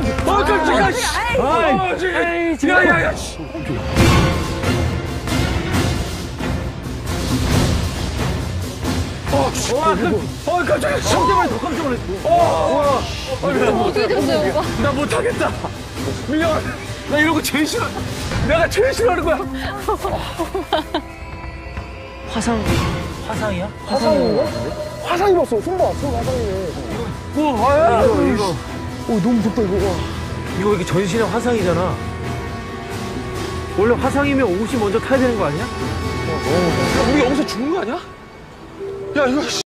깜짝이야. 야야야. 깜짝이야. 상대방이 더 깜짝 놀랐어. 어떻게 됐어요, 오빠? 나 못하겠다. 민영아, 나 이런 거 제일 싫어. 내가 제일 싫어하는 거야. 화상이야? 화상인가? 화상 입었어. 손 봐. 손 화상이네. 이거. 너무 무섭다 이거. 이거 이게 전신에 화상이잖아. 원래 화상이면 옷이 먼저 타야 되는 거 아니야? 우리 여기서 죽는 거 아니야? 야, 이거.